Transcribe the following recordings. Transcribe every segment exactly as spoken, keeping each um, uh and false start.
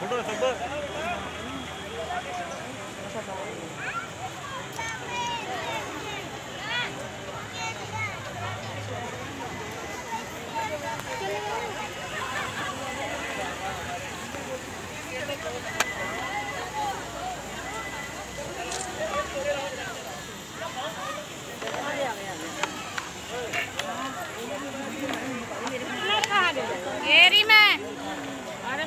येरी में अरे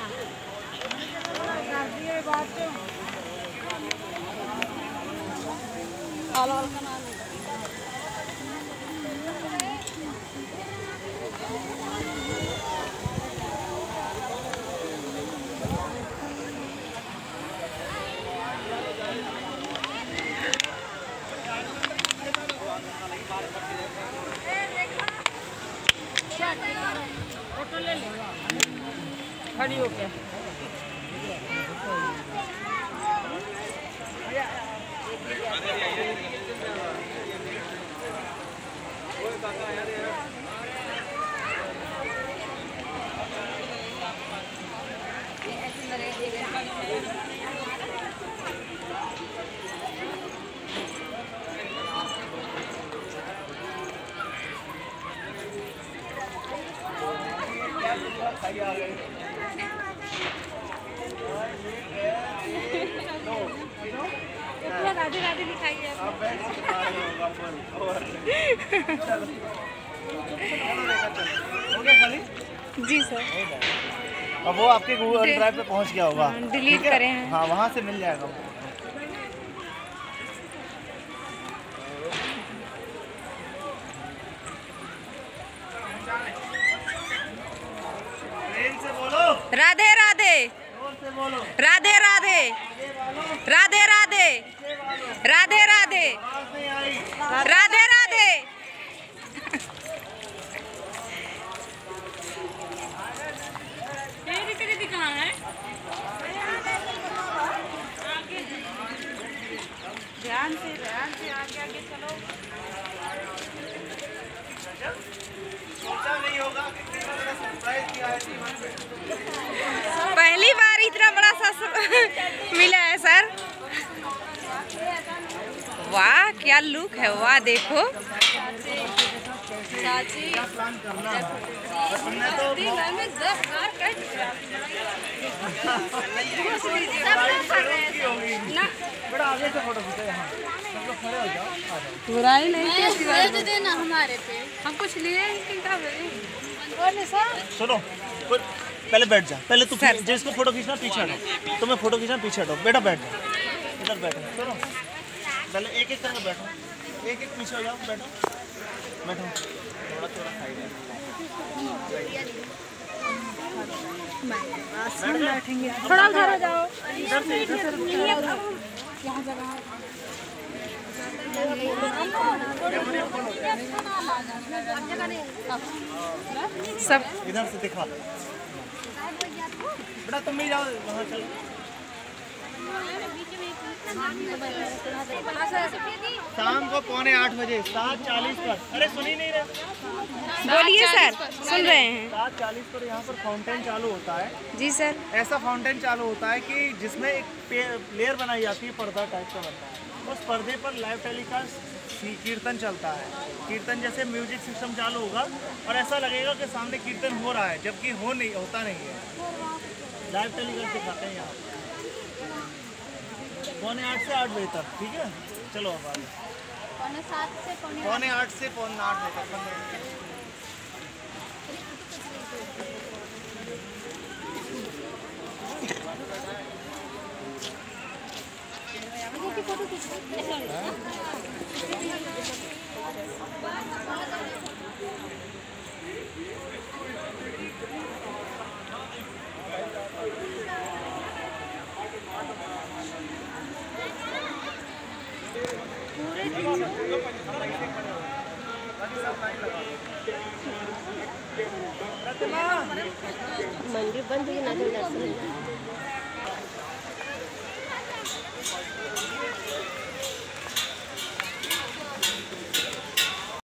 फोटो ले ले खड़ी हो क्या राधे राधे लिखाई है जी सर। अब वो आपके गूगल ड्राइव पे पहुंच गया होगा, डिलीट करें हैं। हाँ वहाँ से मिल जाएगा। राधे राधे राधे राधे राधे राधे राधे राधे राधे राधे कहाँ है? ध्यान से ध्यान से आगे आगे चलो। पहली बार इतना बड़ा सा मिला है सर। वाह क्या लुक है, वाह देखो। बुराई नहीं देना हमारे पे, हम कुछ लिए सुनो पहले बैठ जा, पहले तू जिसको फोटो खींचना पीछे हटो, तुम्हें फोटो खींचना पीछे हटो, बेटा बैठ जा, इधर बैठो। सुनो पहले एक एक करके बैठो, एक एक पीछे हो जाओ, बैठो बैठो, थोड़ा थोड़ा साइड है, बैठेंगे थोड़ा उधर हो जाओ। सब इधर से दिखा बेटा, तुम भी जाओ वहाँ चलो। शाम को पौने आठ बजे सात चालीस पर, अरे सुन ही नहीं रहे, बोलिए सर, सुन रहे हैं। सात चालीस पर यहाँ पर फाउंटेन चालू होता है। जी सर। ऐसा फाउंटेन चालू होता है कि जिसमें एक लेयर बनाई जाती है, पर्दा टाइप का बनता है, उस पर्दे पर लाइव टेलीकास्ट कीर्तन चलता है। कीर्तन जैसे म्यूजिक सिस्टम चालू होगा और ऐसा लगेगा कि सामने कीर्तन हो रहा है, जबकि हो नहीं होता नहीं है। लाइव टेलीकास्ट दिखाते हैं यहाँ पौने आठ से आठ बजे तक, ठीक है। चलो अब आगे पौने सात से पौने आठ से पौने आठ बजे तक बंद। मंदिर बंद हुई ना, तो दर्शन